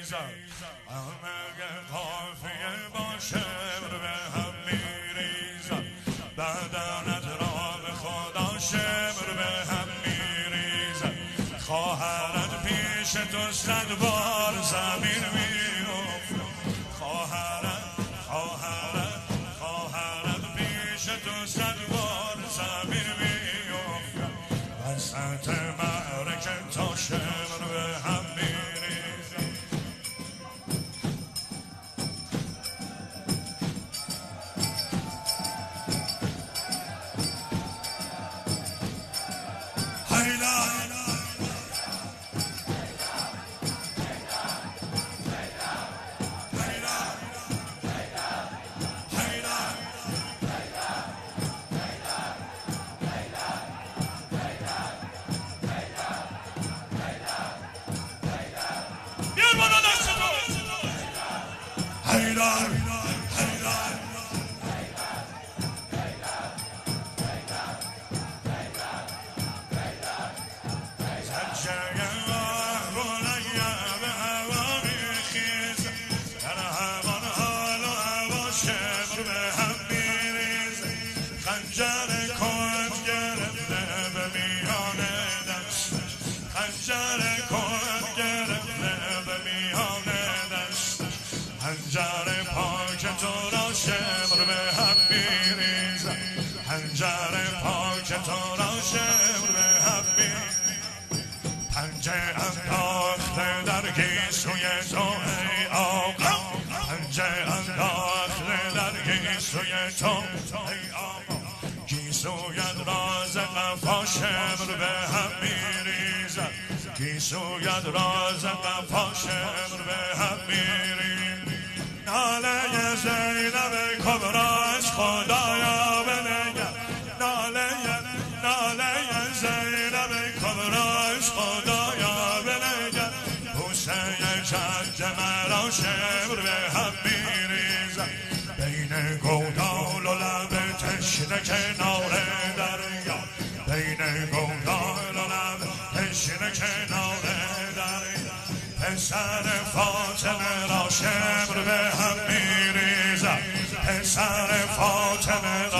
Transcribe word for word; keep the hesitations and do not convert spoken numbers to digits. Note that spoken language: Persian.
میریزم همه قافیه با شمر به هم میریزم بدنت را به خدا شمر به هم میریزم خواهرت پیش تو صد بار زمین میفته خواهرت خواهرت خواهرت پیش تو صد بار زمین میفته وسط معرکه تا شمر به هم میریزم Haydar, Haydar, زجر رونق به هوا میخیزه در همان حال و هوا شمر به هم میریزه خنجر کند گرفته به میان دست خنجر کند گرفته به میان دست هنجر پاک تو را شمر به هم میریزم هنجر پاک تو را شمر به هم میریزم پنجه انداخته در گیسوی تو ای آقا پنجه انداخته در گیسوی تو ای آقا گیسویت راز قفا شمر به هم میریزم گیسویت راز قفا شمر به هم میریزم ناله زینب کبراش خدایا بنگر ناله ناله زینب کبراش خدایا بنگر حسین جد مرا شمر به هم میریزم بین گودال و لب تشنه کنار دریا بین گودال و لب تشنه کنار دریا پسر فاطمه را شمر به هم میریزم پسر فاطمه